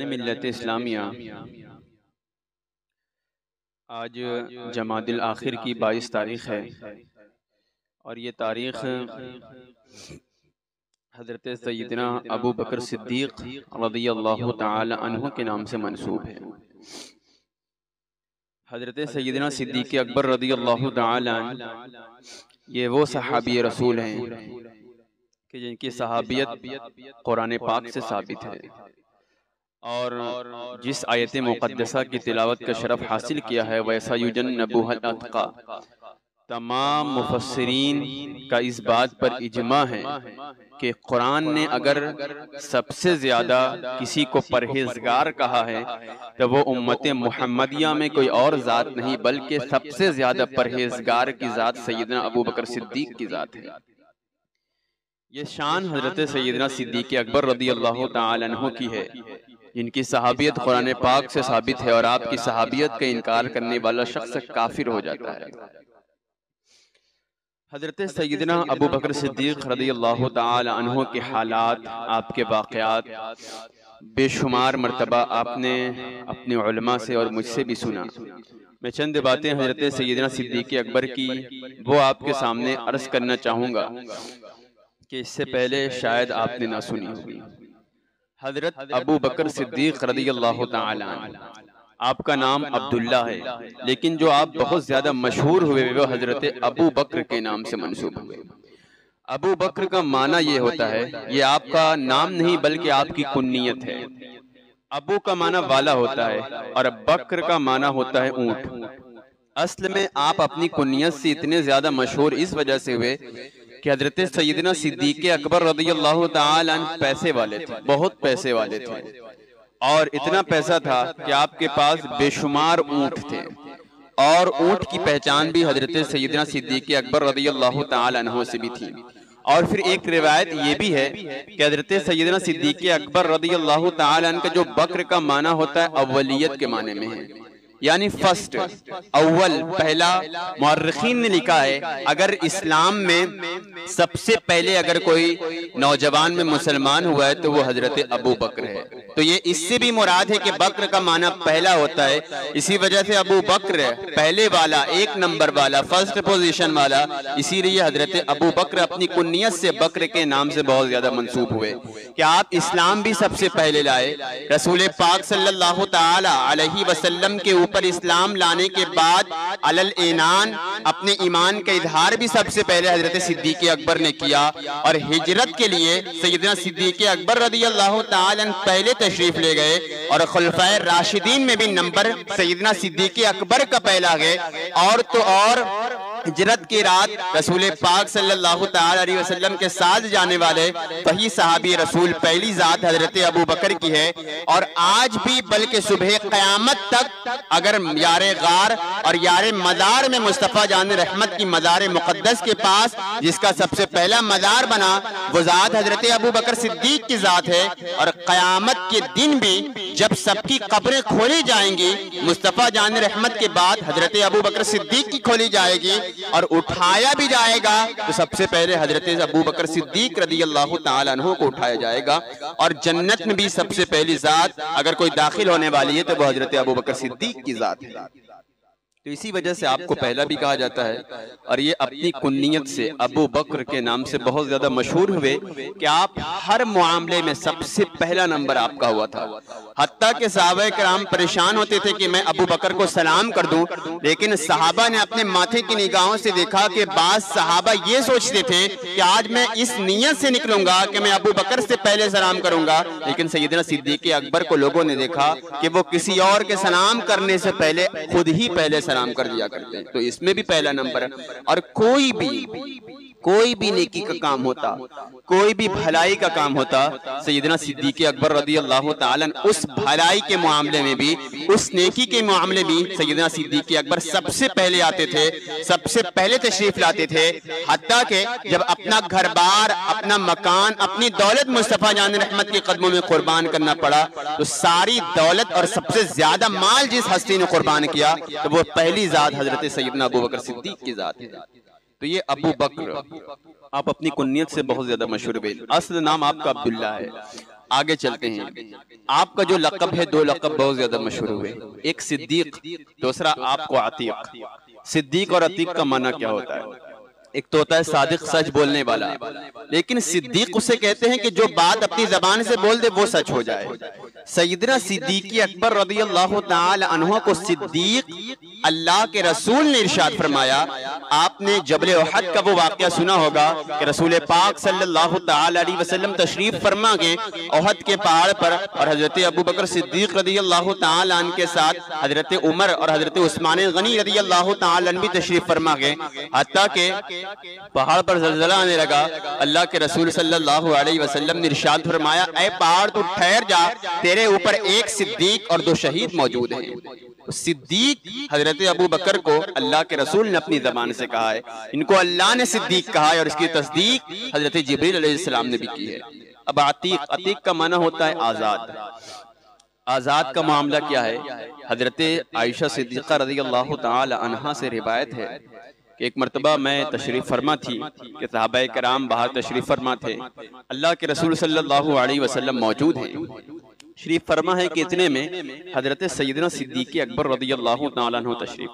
फ़ैज़ान मिल्लत इस्लामिया आज जमादिल आखिर की 22 तारीख़ है और ये तारीख़ हज़रत सैयदना अबू बकर सिद्दीक़ रज़ियल्लाहु ताला अन्हु के नाम से मंसूब है। हज़रत सैयदना सिद्दीक़ अकबर रज़ियल्लाहु ताला अन्हु ये वो सहाबी रसूल हैं कि जिनकी सहाबियत कुरान पाक से साबित है और जिस आयत मुक़द्दसा की तिलावत का शरफ़ हासिल किया है वैसा युजन्नबुहुल अत्क़ा, तमाम मुफस्सिरीन का इस बात पर इजमा है कि कुरान ने अगर सबसे ज़्यादा किसी को परहेज़गार कहा है तो वो उम्मत मुहम्मदिया में कोई और ज़ात नहीं बल्कि सबसे ज़्यादा परहेज़गार की ज़ात सैयदना अबू बकर सिद्दीक़ की ज़ात है। ये शान हज़रत सैयदना सिद्दीक़ अकबर रज़ियल्लाहु ताला अन्हु की है जिनकी सहाबियत कुरान पाक से साबित है और आपकी सहाबियत का इनकार करने वाला शख्स काफिर हो जाता है। हज़रत सैयदना अबू बकर सिद्दीक़ रज़ियल्लाहु ताला अन्हु के हालात, आपके वाक़यात बेशुमार मरतबा आपने अपने उलमा से और मुझसे भी सुना। मैं चंद बातें हज़रत सैयदना सिद्दीक़ अकबर की वो आपके सामने अर्ज़ करना चाहूँगा कि इससे पहले शायद आपने ना सुनी होगी। हज़रत अबू बकर सिद्दीक़ रज़ियल्लाहु ताला अन्हु, आपका नाम अब्दुल्ला है लेकिन जो आप बहुत ज़्यादा मशहूर हुए वो हज़रत अबू बकर के नाम से मंसूब हुए। अबू बकर का माना ये होता है, ये आपका नाम नहीं बल्कि आपकी कुन्नियत है। अबू का माना वाला होता है और बकर का माना होता है ऊँट। असल में आप अपनी कुन्नियत से इतने ज़्यादा मशहूर इस वजह से हुए कि हज़रत सैयदना सिद्दीक़ अकबर रज़ियल्लाहु ताला अन्हु पैसे वाले थे, बहुत पैसे वाले थे और इतना पैसा था कि आपके पास बेशुमार ऊँट थे और ऊँट की पहचान भी हज़रत सैयदना सिद्दीक़ अकबर रज़ियल्लाहु ताला अन्हु से भी थी। और फिर एक रिवायत ये भी है कि हज़रत सैयदना सिद्दीक़ अकबर रज़ियल्लाहु ताला अन्हु का जो बकर का माना होता है अव्वलियत के माने में है, यानी फर्स्ट, अव्वल, पहला। मुअर्रिखीन ने लिखा है अगर इस्लाम में सबसे पहले अगर कोई नौजवान में मुसलमान हुआ है तो वो हजरत अबू बकर है। तो ये इससे भी मुराद है कि बकर का माना पहला होता है, इसी वजह से अबू बकर पहले वाला, एक नंबर वाला, फर्स्ट पोजीशन वाला, इसीलिए हजरत अबू बकर अपनी कुन्नियत से बकर के नाम से बहुत ज्यादा मंसूब हुए कि आप इस्लाम भी सबसे पहले लाए। रसूल पाक सल्लल्लाहु ताला अलैहि वसल्लम के पर इस्लाम लाने के बाद अलल एनान अपने ईमान का इजहार भी सबसे पहले हजरत सिद्दीक़ अकबर ने किया और हिजरत के लिए सैयदना सिद्दीक़ अकबर रज़ियल्लाहु ताला अन्हु पहले तशरीफ ले गए और खुलफाए राशिदीन में भी नंबर सैयदना सिद्दीक़ अकबर का पहला गए। और तो और हिजरत की रात रसूल पाक सल्लल्लाहु ताला अलैहि वसल्लम के साथ जाने वाले वही सहाबी रसूल पहली जात हजरत अबू बकर की है। और आज भी बल्कि सुबह क़यामत तक अगर यारे गार और यारे मज़ार में मुस्तफ़ा जान रहमत की मज़ार मुक़द्दस के पास जिसका सबसे पहला मज़ार बना वो ज़ात हजरत अबू बकर सिद्दीक़ की ज़ात है। और क़यामत के दिन भी जब सबकी कब्रें खोली जाएंगी मुस्तफ़ा जान रहमत के बाद हजरत अबू बकर सिद्दीक़ की खोली जाएगी और उठाया भी जाएगा तो सबसे पहले हजरत अबू बकर सिद्दीक़ रज़ियल्लाहु ताला अन्हु को उठाया जाएगा। और जन्नत में भी सबसे पहली ज़ात अगर कोई दाखिल होने वाली है तो वो हजरत अबू बकर सिद्दीक़ की ज़ात है। तो इसी वजह से आपको पहला भी कहा जाता है और ये अपनी कुन्नियत से अबू बकर के नाम से बहुत ज्यादा मशहूर हुए कि आप हर मामले में सबसे पहला नंबर आपका हुआ था। हत्ता के सहाबा किराम परेशान होते थे कि मैं अबू बकर को सलाम कर दूं, लेकिन सहाबा ने अपने माथे की निगाहों से देखा कि बाज़ सहाबा ये सोचते थे कि आज मैं इस नियत से निकलूंगा कि मैं अबू बकर से पहले सलाम करूंगा, लेकिन सैयदना सिद्दीक़ अकबर को लोगों ने देखा कि वो किसी और के सलाम करने से पहले खुद ही पहले सलाम कर दिया करते हैं। तो इसमें भी पहला नंबर है। और कोई भी नेकी का काम होता, कोई भी भलाई का काम होता, सैयदना सिद्दीक़ अकबर रज़ियल्लाहु ताला अन्हु उस भलाई के मामले में भी, उस नेकी के मामले में सैयदना सिद्दीक़ अकबर सबसे पहले आते थे, सबसे पहले तशरीफ लाते थे। हत्ता के जब अपना घर बार, अपना मकान, अपनी दौलत मुस्तफ़ा जान रहमत के कदमों में कुर्बान करना पड़ा तो सारी दौलत और सबसे ज्यादा माल जिस हस्ती ने कुर्बान किया तो वो पहली जात हजरत सैयदना अबू बकर सिद्दीक़ की जात है। तो ये अबू बकर आप अपनी कुन्नियत से बहुत ज्यादा मशहूर हुए। असल नाम आपका अब्दुल्ला है। आगे चलते हैं। आपका जो लक़ब है, दो लक़ब बहुत ज्यादा मशहूर हुए, एक सिद्दीक, दूसरा आपको अतीक। सिद्दीक और अतीक का माना क्या होता है? एक तो होता है सादिक, सच बोलने वाला, लेकिन सिद्दीक उसे कहते हैं कि जो बात अपनी जबान से बोल दे वो सच हो जाए। सैयदना सिद्दीक़ अकबर रज़ियल्लाहु ताला अन्हु को सिद्दीक अल्लाह के रसूल ने इरशाद फरमाया। आपने जबल उहद का वो वाक़या सुना होगा कि रसूल पाक सल्लल्लाहु ताला अलैहि वसल्लम तशरीफ फरमा गए उहद के पहाड़ पर, और हजरत अबू बकर सिद्दीक रज़ियल्लाहु ताला अन्हु के साथ हजरत उमर और हजरत उस्मान गनी रज़ियल्लाहु ताला अन्हु भी तशरीफ फरमा गए। हत्ता के पहाड़ पर ज़लज़ला आने लगा। अल्लाह के रसूल सल्लल्लाहु अलैहि वसल्लम ने इरशाद फरमाया, ऐ पहाड़ तू ठहर जा, तेरे ऊपर एक सिद्दीक और दो शहीद मौजूद हैं। सिद्दीक हजरत अबू बकर को अल्लाह के रसूल ने अपनी जबान से कहा है, इनको अल्लाह ने सिद्दीक कहा है, और इसकी तस्दीक हजरत जिब्रील अलैहिस्सलाम ने भी की है। अब अतीक, अतीक का माना होता है आजाद। आजाद का मामला क्या है? हजरत आयशा सिद्दीक़ा रज़ियल्लाहु ताला अन्हा से रिवायत है कि एक मरतबा मैं तशरीफ फरमा थी कि सहाबाए कराम बाहर तशरीफ फरमा थे, अल्लाह के रसूल सल्लल्लाहु अलैहि वसल्लम मौजूद हैं। शरीफ फरमा है कि इतने में हजरत सैयदना सिद्दीक़ अकबर रज़ियल्लाहु ताला अन्हु तशरीफ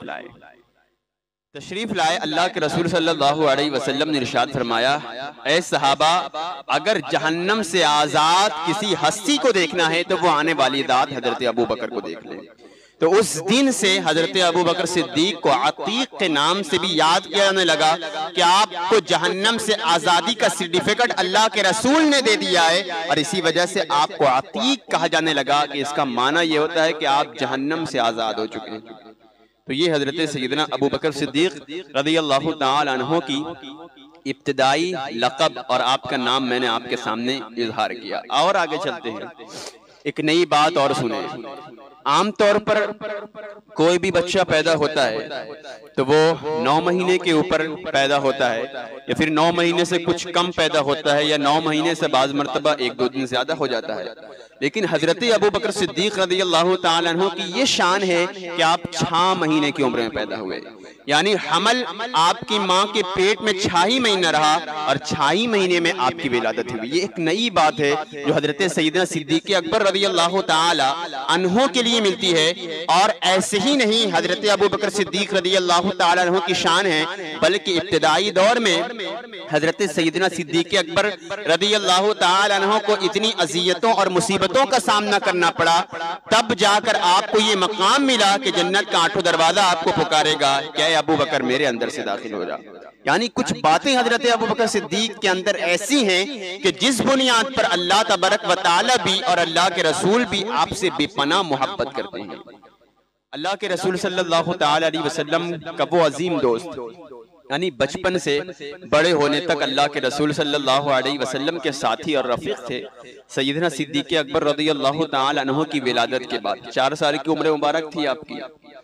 लाए। अल्लाह के रसूल सल्लल्लाहु अलैहि वसल्लम ने इरशाद फरमाया, ऐ सहाबा, अगर जहन्नम से आजाद किसी हस्ती को देखना है तो वो आने वाली रात हजरत अबू बकर को देख ले। तो उस दिन से हजरत अबू बकर सिद्दीक को अतीक के नाम से भी याद किया जाने लगा कि आपको जहन्नम से आजादी का सर्टिफिकेट अल्लाह के रसूल ने दे दिया है, और इसी वजह से आपको अतीक कहा जाने लगा कि इसका माना यह होता है कि आप जहन्नम से आजाद हो चुके हैं। तो ये हजरत सैयदना अबू बकर सिद्दीक रज़ियल्लाहु ताला अन्हु की इब्तिदाई लक़ब और आपका नाम मैंने आपके सामने इजहार किया। और आगे चलते हैं, एक नई बात और सुने। आमतौर पर कोई भी बच्चा पैदा होता है तो वो 9 महीने के ऊपर पैदा होता है, या फिर 9 महीने से कुछ कम पैदा होता है, या 9 महीने से बाज़ मरतबा 1-2 दिन ज्यादा हो जाता है। लेकिन हजरत अबू बकर सिद्दीक रज़ियल्लाहु ताला अन्हु की ये शान है कि आप 6 महीने की उम्र में पैदा हुए, यानी हमल आपकी माँ के पेट में 6 ही महीना रहा और 6 ही महीने में आपकी विलादत हुई। ये एक नई बात है जो हजरत सैयदना सिद्दीक़ अकबर रज़ियल्लाहु ताला अन्हु के लिए मिलती है। और ऐसे ही नहीं हजरत अबू बकर सिद्दीक रज़ियल्लाहु ताला अन्हु की शान है, बल्कि इब्तिदाई दौर में हजरत सैयदना सिद्दीक़ अकबर रज़ियल्लाहु ताला अन्हु को इतनी अज़ियतों और मुसीबतों का सामना करना पड़ा, तब जाकर आपको ये मकाम मिला कि जन्नत का 8वां दरवाजा आपको पुकारेगा, क्या अबू बकर मेरे अंदर से दाखिल हो जा। यानी कुछ बातें हजरत अबू बकर सिद्दीक के अंदर ऐसी हैं कि जिस बुनियाद पर अल्लाह तबारक व तआला भी और अल्लाह के रसूल भी आपसे बेपनाह मोहब्बत करते हैं। अल्लाह के रसूल सल्लल्लाहु ताला अलैहि वसल्लम का वो अजीम दोस्त, यानी बचपन से बड़े होने तक अल्लाह के रसूल सल्लल्लाहु अलैहि वसल्लम के साथी और रफीक थे। सैयदना सिद्दीक़ अकबर रज़ियल्लाहु ताला अन्हु की विलादत के बाद 4 साल की उम्र मुबारक थी आपकी,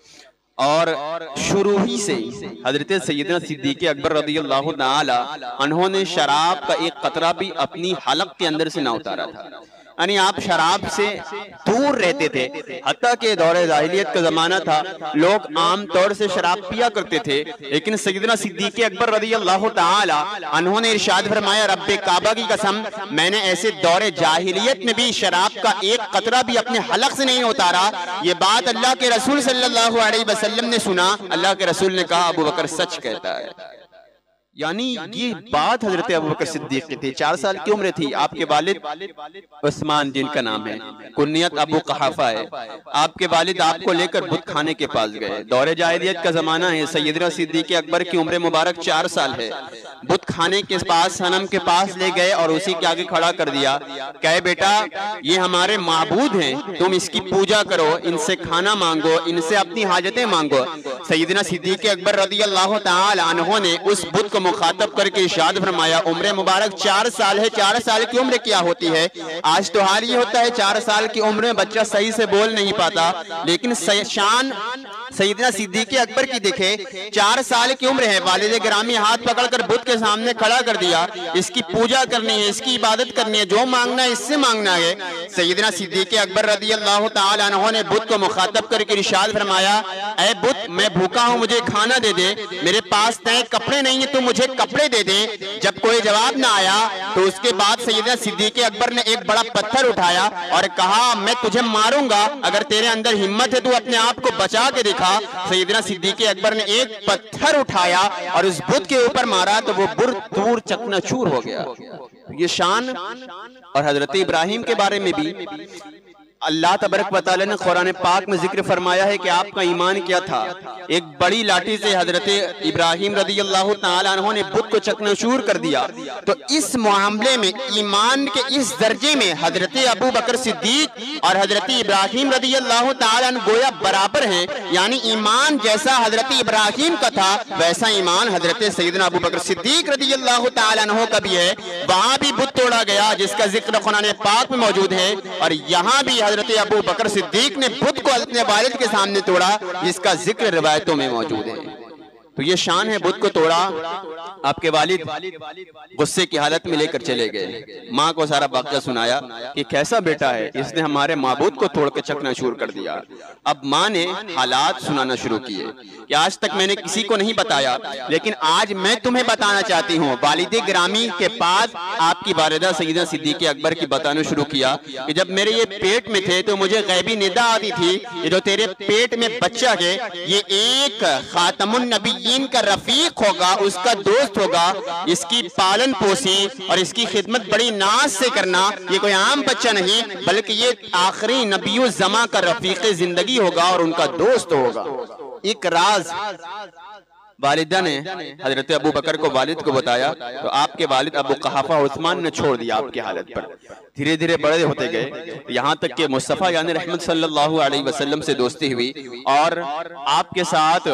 और शुरू ही से हजरत सैयदना सिद्दीक़ अकबर रज़ियल्लाहु ताला अन्हु ने शराब का एक कतरा भी अपनी हलक के अंदर से ना उतारा था, यानी आप शराब से दूर रहते थे। हत्ता के दौरे जाहिलियत का जमाना था, लोग आम तौर से शराब पिया करते थे, लेकिन सैयदना सिद्दीक़ अकबर रज़ियल्लाहु ताला अन्हु ने इरशाद फरमाया, रब्बे काबा की कसम, मैंने ऐसे दौरे जाहिलियत में भी शराब का एक कतरा भी अपने हलक से नहीं उतारा। ये बात अल्लाह के रसूल सल्लल्लाहु अलैहि वसल्लम ने सुना। अल्लाह के रसूल ने कहा, अबू बकर सच कहता है। यानी ये बात हजरत अबू बकर सिद्दीक की थी। 4 साल की उम्र थी। आपके वालिद उस्मान, जिनका नाम है, कुन्नियत अबू कहाफा है, आपके वालिद आपको लेकर बुत खाने के पास गए। दौरे जाहिलियत का जमाना है, सैयदना सिद्दीक़ अकबर की उम्र मुबारक 4 साल है। बुत खाने के पास, सनम के पास ले गए और उसी के आगे खड़ा कर दिया। कहे, बेटा ये हमारे माबूद हैं, तुम इसकी पूजा करो, इनसे खाना मांगो, इनसे अपनी हाजतें मांगो। सैयदना सिद्दीक़ अकबर रज़ियल्लाहु ताला अन्हु ने उस बुत को मुखातब करके इरशाद फरमाया, उम्र मुबारक 4 साल है। 4 साल की उम्र क्या होती है? आज तो हाल ये होता है 4 साल की उम्र में बच्चा सही से बोल नहीं पाता, लेकिन शान सैयदना सिद्दीक़ अकबर की देखे। 4 साल की उम्र है, वालिद गिरामी हाथ पकड़कर बुत के सामने खड़ा कर दिया, इसकी पूजा करनी है, इसकी इबादत करनी है, जो मांगना है इससे मांगना है। सैयदना सिद्दीक़ अकबर रज़ियल्लाहु ताला अन्हु ने बुत को मुखातब करके इरशाद फरमाया, ऐ बुत मैं भूखा हूँ, मुझे खाना दे दे, मेरे पास नए कपड़े नहीं है तो मुझे कपड़े दे दे। जब कोई जवाब ना आया तो उसके बाद सैयदना सिद्दीक़ अकबर ने एक बड़ा पत्थर उठाया और कहा मैं तुझे मारूंगा, अगर तेरे अंदर हिम्मत है तो अपने आप को बचा के दिखा। सैयदना सिद्दीक़ अकबर ने एक पत्थर उठाया और उस बुत के ऊपर मारा तो वो बुत दूर चकनाचूर हो गया। ये शान। और हजरत इब्राहिम के बारे में भी अल्लाह तबारक व तआला ने कुरान पाक में जिक्र फरमाया है कि आपका ईमान क्या था। एक बड़ी लाठी से हजरत इब्राहिम रदियल्लाहु ताला अन्हु ने बुत को चकनाचूर कर दिया। तो इस मामले में ईमान के इस दर्जे में हजरत अबू बकर सिद्दीक और हजरत इब्राहिम रदियल्लाहु ताला अन्हु गोया बराबर हैं। यानी ईमान जैसा हजरत इब्राहिम का था वैसा ईमान हजरत सैयदना अबू बकर सिद्दीक रदियल्लाहु ताला अन्हु का भी है। वहां भी बुत तोड़ा गया जिसका जिक्र कुरान पाक में मौजूद है, और यहाँ भी हजरत अबू बकर सिद्दीक ने बुत को अपने वालिद के सामने तोड़ा जिसका जिक्र रिवायतों में मौजूद है। तो ये शान है, बुत को तोड़ा। आपके वालिद गुस्से की हालत में लेकर चले गए, माँ को सारा वाक़या सुनाया कि कैसा बेटा है, इसने हमारे माबूद को तोड़ के चकनाचूर कर दिया। अब माँ ने हालात सुनाना शुरू किए कि आज तक मैंने किसी को नहीं बताया, लेकिन आज मैं तुम्हें बताना चाहती हूँ। वालिद गिरामी के पास आपकी वालिदा सैयदा सिद्दीक़ अकबर की बताना शुरू किया कि जब मेरे ये पेट में थे तो मुझे गैबी निदा आती थी, ये जो तेरे पेट में बच्चा है ये एक खातमुन नबी का रफीक होगा, उसका दोस्त होगा, इसकी पालन पोसी और इसकी खिदमत बड़ी नाज से करना। ये कोई आम बच्चा नहीं बल्कि ये आखिरी नबियो जमा का रफीक जिंदगी होगा और उनका दोस्त होगा। एक राज वालिदा ने हजरत अबू बकर को वालिद को बताया तो आपके वालिद अबू कहाफा उस्मान ने छोड़ दिया आपकी हालत पर। धीरे धीरे बड़े होते गए, यहाँ तक कि मुस्तफ़ा यानी रहमत सल्लल्लाहु अलैहि वसल्लम से दोस्ती हुई और आपके साथ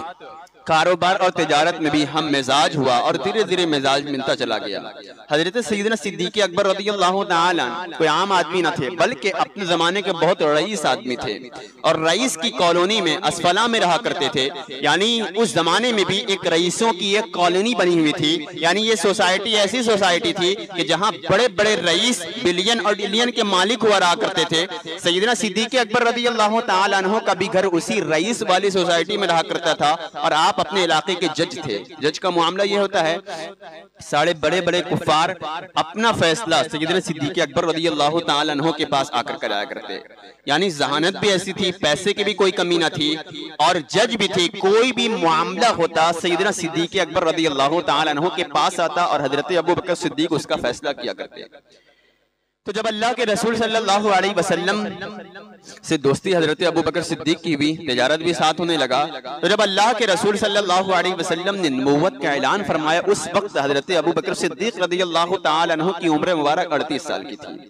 कारोबार और तिजारत में भी हम मिजाज हुआ और धीरे धीरे मिजाज मिलता चला गया। हजरत सैयदना सिद्दीक़ अकबर रज़ियल्लाहु ताला कोई आम आदमी न थे बल्कि अपने जमाने के बहुत रईस आदमी थे और रईस की कॉलोनी में असफला में रहा करते थे। यानी उस जमाने में भी एक रईसों की एक कॉलोनी बनी हुई थी। यानी ये सोसाइटी ऐसी सोसाइटी थी कि जहाँ बड़े बड़े रईस बिलियन और ट्रिलियन के मालिक हुआ रहा करते थे। सैयदना सिद्दीक़ अकबर रज़ियल्लाहु ताला अन्हु का भी घर उसी रईस वाली सोसाइटी में रहा करता था और आप अपने इलाके के जज थे। जज का मामला यह होता है सारे बड़े बड़े कुफार अपना फैसला सैयदना सिद्दीक़ अकबर रज़ियल्लाहु ताला अन्हु के पास आकर कराया करते। यानी जहानत भी ऐसी थी, पैसे की भी कोई कमी ना थी और जज भी थे। कोई भी मामला होता सैयदना सिद्दीक़ अकबर रज़ियल्लाहु ताला अन्हु के पास आता और हजरत अबू बकर सिद्दीक उसका फैसला किया करते। तो जब अल्लाह के रसूल सल्लल्लाहु अलैहि वसल्लम से दोस्ती हजरत अबू बकर सिद्दीक की हुई, तिजारत भी साथ होने लगा, तो जब अल्लाह के रसूल सल्लल्लाहु अलैहि वसल्लम ने नबूवत का ऐलान फरमाया उस वक्त हजरत अबू बकर सिद्दीक रज़ियल्लाहु ताला अन्हु की उम्र मुबारक 38 साल की थी।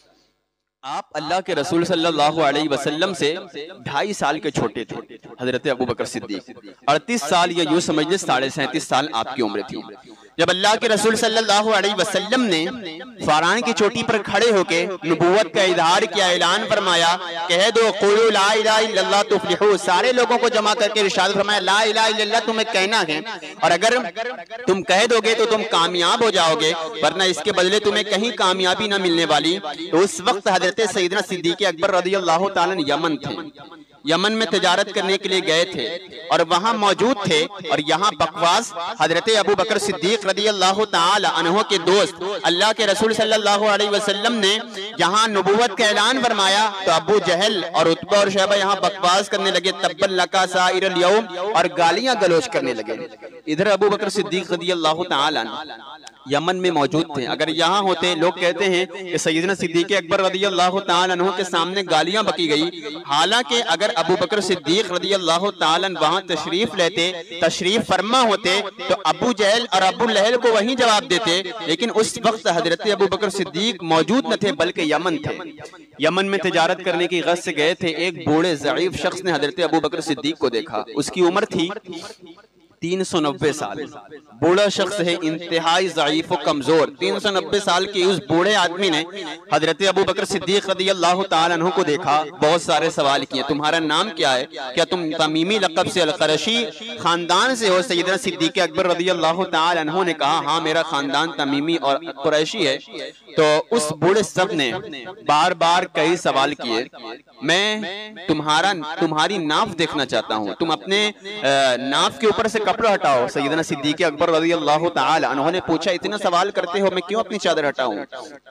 आप अल्लाह के रसूल सल्लल्लाहु अलैहि वसल्लम से 2.5 साल के छोटे थे हजरत अबू बकर सिद्दीक। 38 साल या यूं समझ ले 37.5 साल आपकी उम्र थी। जब अल्लाह के रसूल सल्लल्लाहु अलैहि वसल्लम ने फारान की चोटी पर खड़े होके नबूवत का इजहार किया, ऐलान फरमाया, कह दो क़ुलू ला इलाहा इल्लल्लाह तुफ्लिहू। सारे लोगों को जमा करके इरशाद फरमाया ला इलाहा इल्लल्लाह तुम्हें कहना है और अगर तुम कह दोगे तो तुम कामयाब हो जाओगे, वरना इसके बदले तुम्हें कहीं कामयाबी ना मिलने वाली। तो उस वक्त हजरत सैयदना सिद्दीक़ अकबर रज़ियल्लाहु ताला यमन थे, यमन में तिजारत करने के लिए गए थे और वहां मौजूद थे। और यहाँ बकवास हजरत अबू बकर सिद्दीक रज़ियल्लाहु ताला अन्हु के दोस्त अल्लाह के रसूल सल्लल्लाहु अलैहि वसल्लम ने यहाँ नबूवत का ऐलान फरमाया तो अबू जहल और उतबा और शैबा यहाँ बकवास करने लगे, तब्बन लका साइरल यौम, और गालियां गलोच करने लगे। इधर अबू बकर सिद्दीक रज़ियल्लाहु ताला यमन में मौजूद थे। अगर यहाँ होते, लोग कहते हैं कि सैयदना सिद्दीक़ अकबर रज़ियल्लाहु ताला अन्हु के सामने गालियां बकी गई। हालांकि अगर अबू बकर सिद्दीक रज़ियल्लाहु ताला वहां तशरीफ लेते, तशरीफ फरमा होते तो अबू जहल और अबू लहल को वहीं जवाब देते, लेकिन उस वक्त हजरत अबू बकर सिद्दीक मौजूद न थे बल्कि यमन थे। यमन में तिजारत करने की गरज से गए थे। एक बूढ़े ज़ईफ शख्स ने हजरत अबू बकर सिद्दीक को देखा, उसकी उम्र थी 390 साल बूढ़ा शख्स है, इंतहाई ज़ईफ व कमजोर। 390 साल के उस बूढ़े आदमी ने हजरत अबू बकर सिद्दीक रज़ियल्लाहु ताला अन्हु को देखा, बहुत सारे सवाल किए, तुम्हारा नाम क्या है, क्या तुम तमीमी लक़ब से अल-क़ुरैशी खानदान से हो। सैयदना सिद्दीक़ अकबर रज़ियल्लाहु ताला अन्हु ने कहा, हाँ मेरा खानदान तमीमी और कुरैशी है। तो उस बूढ़े सब ने बार बार कई सवाल किए, मैं तुम्हारी नाफ देखना चाहता हूँ, तुम अपने नाफ के ऊपर से कपड़ा हटाओ। सैयदना सिद्दीक़ अकबर रज़ियल्लाहु ताला अन्हु ने पूछा, इतना सवाल करते हो, मैं क्यों अपनी चादर हटाऊं।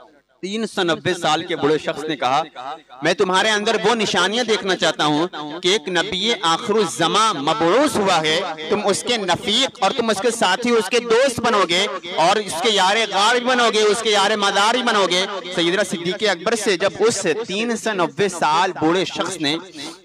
390 साल के बूढ़े शख्स ने कहा, मैं तुम्हारे अंदर वो निशानियां देखना चाहता हूं कि एक नबी आखिरुज़्ज़मा मबऊस हुआ है, तुम उसके नफीक और तुम उसके साथी, उसके दोस्त बनोगे और उसके यारे गार भी बनोगे, उसके यारे मदार भी बनोगे। सैयदना सिद्दीक़ अकबर से जब उस 390 साल बूढ़े शख्स ने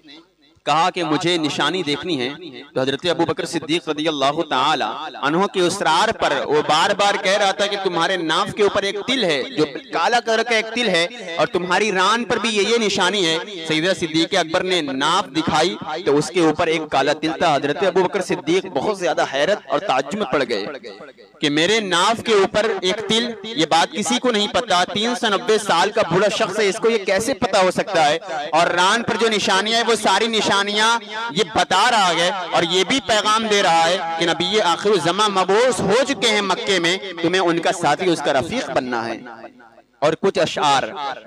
कहा कि मुझे निशानी देखनी है, तो हजरत अबू बकर सिद्दीक रज़ियल्लाहु ताला अन्हु के उसरार पर वो बार बार कह रहा था कि तुम्हारे नाफ के ऊपर एक तिल है, जो काला कलर का एक तिल है, और तुम्हारी रान पर भी ये निशानी है। सैयदना सिद्दीक अकबर ने नाफ दिखाई तो उसके ऊपर एक काला तिल था। हजरत अबू बकर सिद्दीक बहुत ज्यादा हैरत और ताज्जुब में पड़ गए कि मेरे नाफ के ऊपर एक तिल, ये बात किसी को नहीं पता। 390 साल का बूढ़ा शख्स है, इसको ये कैसे पता हो सकता है। और रान पर जो निशानियां है वो सारी निशानियां ये बता रहा है और ये भी पैगाम दे रहा है कि नबी आखिरुज़्ज़मा मबऊस हो चुके हैं मक्के में, तुम्हें उनका साथी, उसका रफीक बनना है। और कुछ अशआर,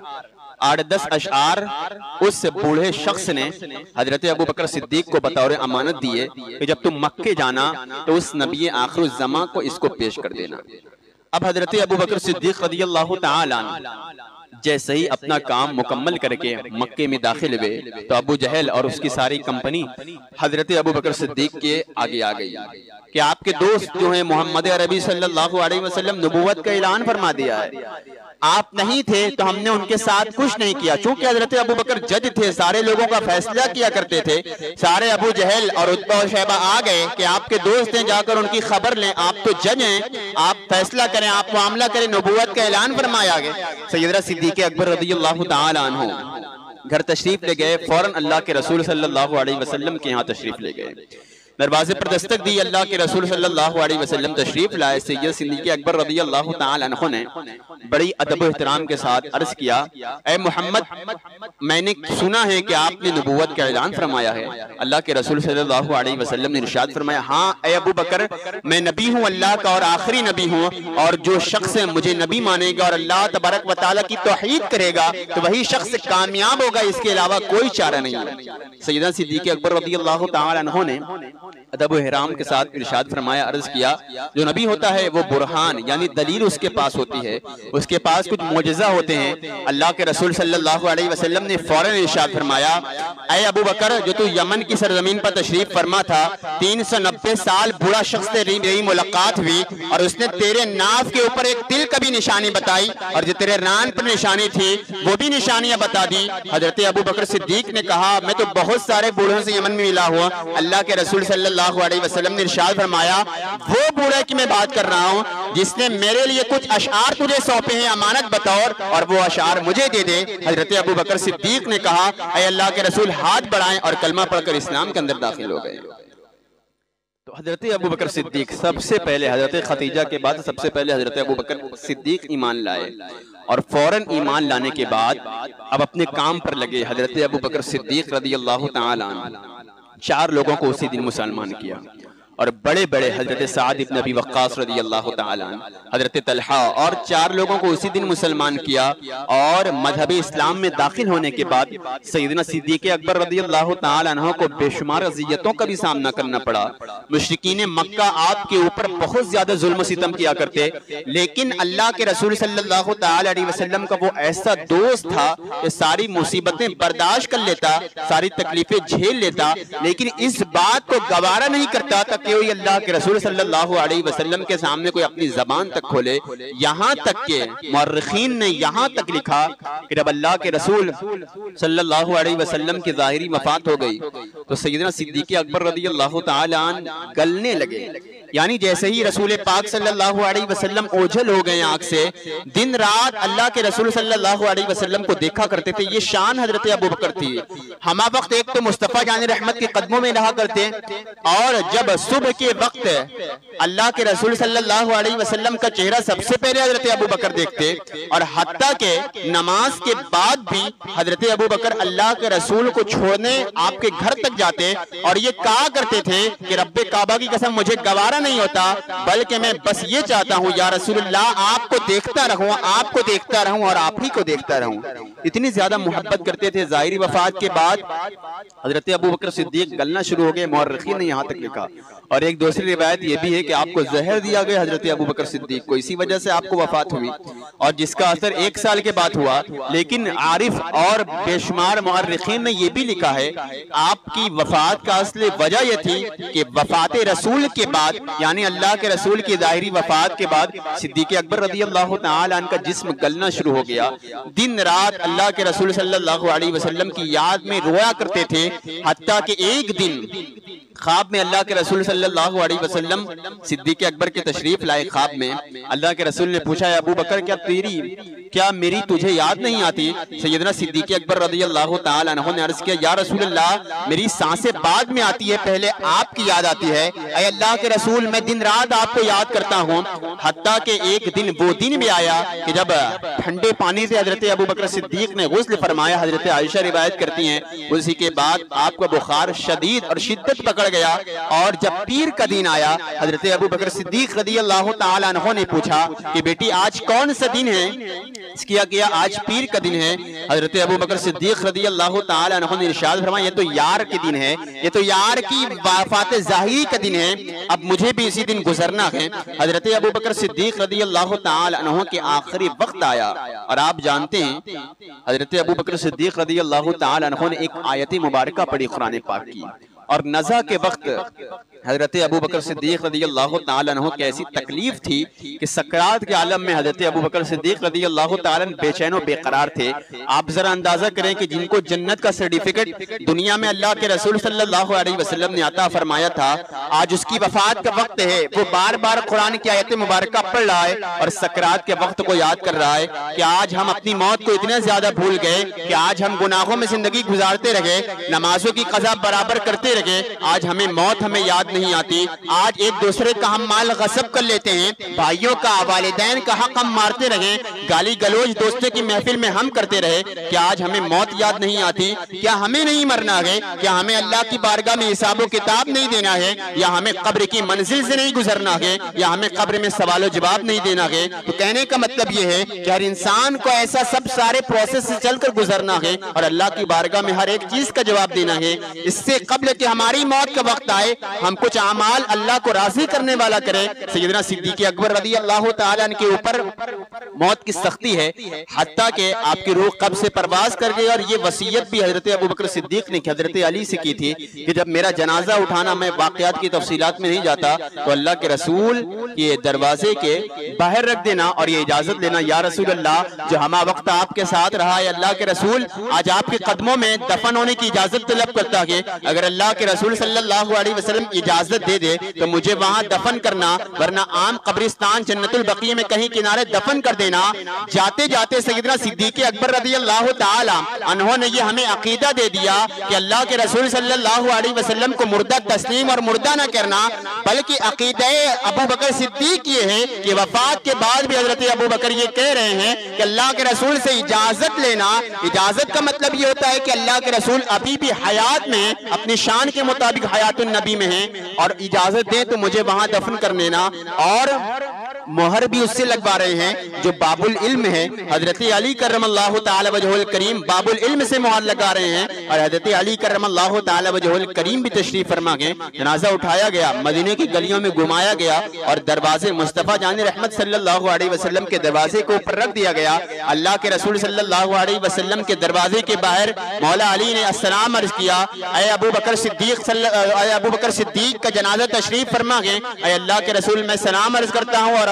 8-10 अशआर उस बूढ़े शख्स ने हजरत अबू बकर सिद्दीक को बतौर अमानत दिए कि जब तुम मक्के जाना तो उस नबी आखिरुज़्ज़मा को इसको पेश कर देना। अब हजरत अबू बकर सिद्दीक रज़ियल्लाहु ताला जैसे ही अपना काम मुकम्मल करके मक्के में दाखिल हुए तो अबू जहल और उसकी सारी कंपनी हजरत अबू बकर सिद्दीक के आगे आ गई कि आपके दोस्त जो हैं मोहम्मद अरबी सल्लल्लाहु अलैहि वसल्लम नबूवत का ऐलान फरमा दिया है, आप नहीं थे तो हमने उनके साथ कुछ नहीं किया। चूंकि हजरत अबू बकर जज थे, सारे लोगों का फैसला किया करते थे, सारे अबू जहल और उतबा और शैबा आ गए कि आपके दोस्त हैं, जाकर उनकी खबर लें, आप तो जज हैं, आप फैसला करें, आप मामला करें। नबूवत का ऐलान फरमाया गया। सैयदना सिद्दीक़ अकबर रज़ियल्लाहु ताला अन्हु घर तशरीफ ले गए, फौरन अल्लाह के रसूल सल्लल्लाहु अलैहि वसल्लम के यहाँ तशरीफ ले गए। दरवाजे पर दस्तक दी, अल्लाह के रसूल सल्लल्लाहु अलैहि वसल्लम तशरीफ लाए। सैयद सिद्दीक़ अकबर रज़ियल्लाहु ताला अन्हु ने बड़ी अदब व एहतराम के साथ अर्ज किया, ए मोहम्मद, मैंने सुना है कि आपने नबूवत का ऐलान फरमाया है। अल्लाह के रसूल सल्लल्लाहु अलैहि वसल्लम ने इरशाद फरमाया, हाँ ए अबू बकर, मैं नबी हूँ, अल्लाह का और आखिरी नबी हूँ, और जो शख्स मुझे नबी मानेगा और अल्लाह तबारक व तआला की तौहीद करेगा तो वही शख्स कामयाब होगा, इसके अलावा कोई चारा नहीं है। सैयदना सिद्दीक़ अकबर रज़ियल्लाहु ताला अन्हु ने अदब एहराम के साथ इरशाद फरमाया, अर्ज किया, जो नबी होता है वो बुरहान यानी दलील उसके पास होती है, उसके पास कुछ मोजज़ा होते हैं। अल्लाह के रसूल सल्लल्लाहु अलैहि वसल्लम ने फौरन इरशाद फरमाया, ऐ अबू बकर, जो तू यमन की सरजमीन पर तशरीफ फरमा था, 390 साल बुरा शख्स से मेरी मुलाकात हुई और उसने तेरे नाफ के ऊपर एक तिल का भी निशानी बताई और जो तेरे रान पर निशानी थी वो भी निशानियां बता दी। हजरत अबू बकर सिद्दीक ने कहा, मैं तो बहुत सारे बूढ़ों से यमन में मिला हुआ। अल्लाह के रसूल सल्लल्लाहु अलैहि वसल्लम ने इरशाद फरमाया, वो बूढ़े की मैं बात कर रहा हूँ जिसने मेरे लिए कुछ अशआर तुझे सौंपे हैं अमानत बतौर, और वो अशआर मुझे दे दे। हजरत अबू बकर सिद्दीक ने कहा, ऐ अल्लाह के रसूल, हाथ बढ़ाएं, और कलमा पढ़कर इस्लाम के अंदर दाखिल हो गए। तो हजरत अबू बकर सिद्दीक सबसे पहले, हजरत खतीजा के बाद सबसे पहले हजरत अबू बकर सिद्दीक ईमान लाए और फौरन ईमान लाने के बाद अब अपने काम पर लगे। हजरत अबू बकर सिद्दीक रज़ियल्लाहु ताला अन्हु 4 लोगों को उसी दिन मुसलमान किया और बड़े बड़े हजरत साद इब्न अबी वक्कास रज़ियल्लाहु ताला अन्हु, हजरत तलहा और 4 लोगों को उसी दिन मुसलमान किया। और मजहब इस्लाम में दाखिल होने के बाद सैयदना सिद्दीक़ अकबर रज़ियल्लाहु ताला अन्हु को बेशुमार अज़ियतों का भी सामना करना पड़ा। मुशरिकीन मक्का आपके ऊपर बहुत ज्यादा जुल्म सितम किया करते, लेकिन अल्लाह के रसूल सल्लल्लाहु ताला अलैहि वसल्लम का वो ऐसा दोस्त था कि सारी मुसीबतें बर्दाश्त कर लेता, सारी तकलीफें झेल लेता, लेकिन इस बात को गवारा नहीं करता था कि कोई अल्लाह के रसूल सल्लल्लाहु अलैहि वसल्लम के सामने कोई अपनी जबान तक खोले। यहाँ तक के मुअर्रिखीन ने यहाँ तक लिखा कि जब अल्लाह के रसूल सल्लल्लाहु अलैहि वसल्लम की ज़ाहिरी वफात हो गई तो सैयदना सिद्दीक़ अकबर रज़ियल्लाहु ताला अन्हु गलने लगे। यानी जैसे ही रसूल पाक सल्लल्लाहु अलैहि वसल्लम ओझल हो गए आंख से, दिन रात अल्लाह के रसूल सल्लल्लाहु अलैहि वसल्लम को देखा करते थे। ये शान हजरत अबू बकर थी। हमा वक्त एक तो मुस्तफ़ा जान रहमत के कदमों में रहा करते, और जब सुबह के वक्त अल्लाह के रसूल सल्लल्लाहु अलैहि वसल्लम का चेहरा सबसे पहले हजरत अबू बकर देखते, और हत्ता के नमाज के बाद भी हजरत अबू बकर अल्लाह के रसूल को छोड़ने आपके घर तक जाते और ये कहा करते थे कि रब्बे काबा की कसम मुझे गवारा नहीं होता, बल्कि मैं बस ये चाहता हूँ या रसूलुल्लाह आपको देखता रहूं, आपको देखता रहूं और आप ही को देखता रहूं। इतनी ज्यादा मोहब्बत करते थे। ज़ाहिरी वफात के बाद हजरत अबू बकर सिद्दीक गलना शुरू हो गए। मौर्रिखीन ने यहाँ तक लिखा, और एक दूसरी रिवायत ये भी है कि आपको जहर दिया गया हजरत अबू बकर सिद्दीक को, इसी वजह से आपको वफात हुई, और जिसका असर 1 साल के बाद हुआ। लेकिन आरिफ और बेशुमार मौर्रिखीन ने यह भी लिखा है आपकी वफात का असली वजह यह थी कि वफात रसूल के बाद, यानी अल्लाह के रसूल की ज़ाहिरी वफात के बाद सिद्दीक़ अकबर रज़ियल्लाहु ताला अन्हु का जिस्म गलना शुरू हो गया। दिन रात अल्लाह के रसूल सल्लल्लाहु अलैहि वसल्लम की याद में रोया करते थे, हत्ता कि एक दिन ख्वाब में अल्लाह के रसूल सल्लल्लाहु अलैहि वसल्लम सिद्दीक़ अकबर के तशरीफ लाए। ख्वाब में अल्लाह के रसूल ने पूछा, अबू बकर क्या मेरी तुझे याद नहीं आती? सैयदना सिद्दीक़ अकबर रज़ियल्लाहु ताला अन्हु ने अर्ज किया, या रसूल अल्लाह मेरी सांसें बाद में आती है, पहले आपकी याद आती है। ऐ अल्लाह के रसूल मैं दिन रात आपको याद करता हूँ। हत्ता के एक दिन वो दिन भी आया कि जब ठंडे पानी से हजरत अबू बकर सिद्दीक ने गुस्ल फरमाया। हजरत आयशा रिवायत करती हैं, उसी के बाद आपका बुखार शदीद और शिद्दत पकड़ गया, और जब पीर का दिन आया हजरत अबू बकर सिद्दीक रज़ियल्लाहु ताला अन्हु ने पूछा कि बेटी आज कौन सा दिन है? किया आज पीर का दिन है। हजरत अबू बकर सिद्दीक रज़ियल्लाहु ताला अन्हु ने इरशाद फरमाया, ये तो यार के दिन है, ये तो यार की वफात ज़ाहिरी का दिन है, अब मुझे भी इसी दिन गुजरना है। हजरत अबू बकर सिद्दीक रज़ियल्लाहु ताला अन्हु के आखिरी वक्त आया, और आप जानते हैं हजरत अबू बकर सिद्दीक रज़ियल्लाहु ताला अन्हु ने एक आयत मुबारका पढ़ी कुरान पाक की, और नज़ा के वक्त हजरत अबू बकर सिद्दीक रज़ियल्लाहु ताला अन्हु की ऐसी तकलीफ थी कि सकरात के आलम में हजरत अबू बकर सिद्दीक रज़ियल्लाहु ताला अन्हु बेचैन और बेकरार थे। आप जरा अंदाजा करें कि जिनको जन्नत का सर्टिफिकेट दुनिया में अल्लाह के रसूल सल्लल्लाहु अलैहि वसल्लम ने अता फरमाया था, आज उसकी वफात का वक्त है, वो बार बार कुरान की आयत मुबारका पढ़ रहा है और सकरात के वक्त को याद कर रहा है कि आज हम अपनी मौत को इतने ज्यादा भूल गए कि आज हम गुनाहों में जिंदगी गुजारते रहे, नमाजों की कज़ा बराबर करते रहे, आज हमें मौत हमें याद नहीं आती। आज एक दूसरे का हम माल गसब कर लेते हैं, भाइयों का वालिदैन का हक हम मारते रहे, गाली गलोच दोस्तों की महफिल में हम करते रहे, क्या आज हमें मौत याद नहीं आती? क्या हमें नहीं मरना है? क्या हमें अल्लाह की बारगाह में हिसाब किताब नहीं देना है? या हमें कब्र की मंजिल से नहीं गुजरना है? या हमें कब्र में सवाल जवाब नहीं देना है? तो कहने का मतलब यह है कि हर इंसान को ऐसा सब सारे प्रोसेस से चलकर गुजरना है और अल्लाह की बारगाह में हर एक चीज का जवाब देना है। इससे कब्ल कि हमारी मौत का वक्त आए हम कुछ अमाल अल्लाह को राजी करने वाला करें। सैयदना सिद्दीक़ अकबर रज़ियल्लाहु ताला अन्हु के ऊपर मौत की सख्ती है, हत्ता के आपकी रूह कब्र से परवाज कर गई। और ये वसीयत भी हजरत अबू बकर सिद्दीक ने हजरत अली से की थी कि जब मेरा जनाजा उठाना, मैं वाक़यात की तफसीलात में नहीं जाता, तो अल्लाह के रसूल ये दरवाजे के बाहर रख देना और ये इजाजत लेना, या रसूल अल्लाह जो हमा वक्त आपके साथ रहा है, अल्लाह के रसूल आज आपके कदमों में दफन होने की इजाजत तलब करता है। अगर अल्लाह के रसूल सल्लल्लाहु अलैहि वसल्लम इजाजत दे दे तो मुझे वहां दफन करना, वरना आम कब्रिस्तान जन्नतुल बकी में कहीं किनारे दफन कर देना। जाते जाते सैयदना सिद्दीक़ अकबर रज़ियल्लाहु ताला अन्हु ने ये हमें अकीदा दे दिया कि अल्लाह के रसूल सल्लल्लाहु अलैहि वसल्लम को मुर्दा तस्लीम और मुर्दा न करना, बल्कि अकीदा अबू बकर सिद्दीक ये है कि वफात के बाद भी हजरत अबू बकर ये कह रहे हैं कि अल्लाह के रसूल से इजाजत लेना। इजाजत का मतलब ये होता है कि अल्लाह के रसूल अभी भी हयात में अपनी शान के मुताबिक हयातुन नबी में है और इजाजत दे तो मुझे वहां दफन कर लेना। और मोहर भी उससे लगवा रहे हैं जो बाबुल इल्म है, हजरत अली करमल्लाहु ताला वजहुल करीम बाबुल इल्म से मोहर लगा रहे हैं, और हजरत अली करमल्लाहु ताला वजहुल करीम भी तशरीफ फरमा गए। जनाजा उठाया गया, मदीने की गलियों में घुमाया गया और दरवाजे मुस्तफ़ा जान रहमत सल्लल्लाहु अलैहि वसल्लम के दरवाजे को ऊपर रख दिया गया। अल्लाह के रसूल सल्लल्लाहु अलैहि वसल्लम के दरवाजे के बाहर मौला अली ने अस्सलाम अर्ज किया, ऐ अबू बकर सिद्दीक का जनाजा तशरीफ फरमा गए, ऐ अल्लाह के रसूल मैं सलाम अर्ज करता हूँ और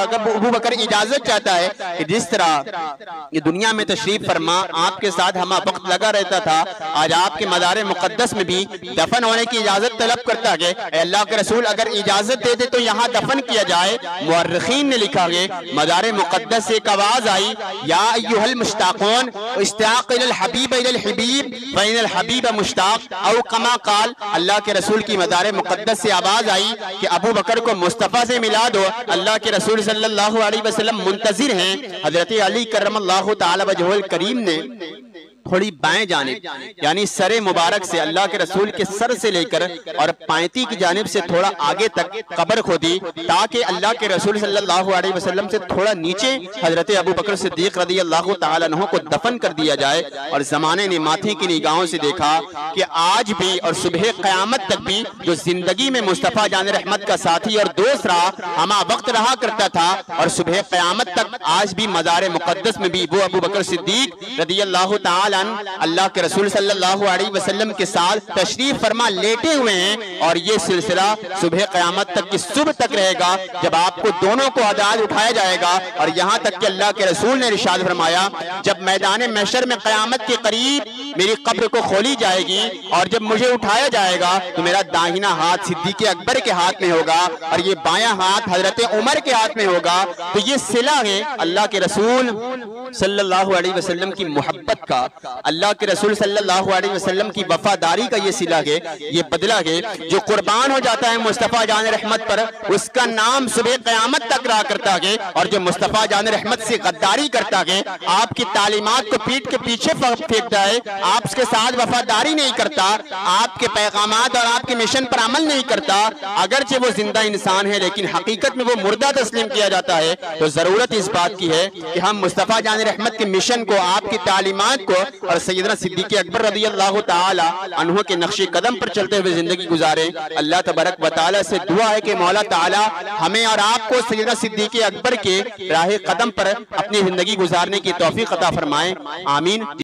अगर अबू बकर इजाजत चाहता है कि जिस तरह ये दुनिया में तशरीफ फरमा आपके साथ हम वक्त लगा रहता था, आज आपके मज़ार मुक़द्दस में भी दफन होने की इजाजत तलब करता है। अल्लाह के रसूल अगर इजाजत दे दे तो यहाँ दफन किया जाए। मुअर्रिखीन ने लिखा है मज़ार मुक़द्दस से एक आवाज आई, या अय्युहल मुश्ताक़ून इश्ताक़ इलल हबीब इलल हबीब व इनल हबीब मुश्ताक़ औ कमा क़ाल। अल्लाह के रसूल की मज़ार मुक़द्दस से आवाज आई कि अबू बकर को मुस्तफ़ा से मिला दो। अल्लाह के रसूल सल्लल्लाहु अलैहि वसल्लम मुंतज़िर हैं। हज़रत अली करमल्लाहु तआला वजहुल करीम ने थोड़ी बाएं जानिब यानी सरे मुबारक से अल्लाह के रसूल के सर से लेकर और पायती की जानिब से थोड़ा आगे तक कब्र खोदी, ताकि अल्लाह के रसूल सल्लल्लाहु अलैहि वसल्लम से थोड़ा नीचे हजरत अबू बकर सिद्दीक रज़ियल्लाहु तआला अन्हु को दफन कर दिया जाए। और जमाने ने माथे की निगाहों से देखा कि आज भी और सुबह क़यामत तक भी जो जिंदगी में मुस्तफ़ा जान रहमत का साथी और दोस्त रहा, हमा वक्त रहा करता था, और सुबह क़यामत तक आज भी मज़ार मुक़द्दस में भी वो अबू बकर सिद्दीक रज़ियल्लाहु तआला अल्लाह के रसूल सल्लल्लाहु अलैहि वसल्लम के साथ तशरीफ फरमा लेटे हुए हैं। और ये सिलसिला सुबह क़यामत तक की सुबह तक रहेगा, जब आपको दोनों को अदालत उठाया जाएगा। और यहाँ तक कि अल्लाह के रसूल ने इरशाद फरमाया, जब मैदान महशर में क़यामत के करीब मेरी कब्र को खोली जाएगी और जब मुझे उठाया जाएगा तो मेरा दाहिना हाथ सिद्दीक़ अकबर के हाथ में होगा और ये बायां हाथ हजरत उमर के हाथ में होगा। तो ये सिला है अल्लाह के रसूल सल्लल्लाहु अलैहि वसल्लम की मोहब्बत का, अल्लाह के रसूल सल्लल्लाहु अलैहि वसल्लम की वफादारी का ये सिला है, ये बदला है। जो कुर्बान हो जाता है मुस्तफ़ा जान रहमत पर, उसका नाम सुबह क़यामत तक रहा करता है। और जो मुस्तफ़ा जान रहमत से गद्दारी करता है, आपकी तालीमात को पीठ के पीछे फेंकता है, आपके साथ वफादारी नहीं करता, आपके पैगामात और आपके मिशन पर अमल नहीं करता, अगरचे वो जिंदा इंसान है लेकिन हकीकत में वो मुर्दा तस्लीम किया जाता है, तो जरूरत इस बात की है कि हम मुस्तफ़ा जान रहमत के मिशन को, आपकी तालीमात को और सैयदना सिद्दीक़ अकबर रज़ियल्लाहु तआला अन्हु के नक्शे कदम पर चलते हुए जिंदगी गुजारे। अल्लाह तबारक व तआला से दुआ है कि मौला ताला हमें और आपको सैयदना सिद्दीक़ अकबर के राह कदम पर अपनी जिंदगी गुजारने की तौफीक अता फरमाए। आमीन।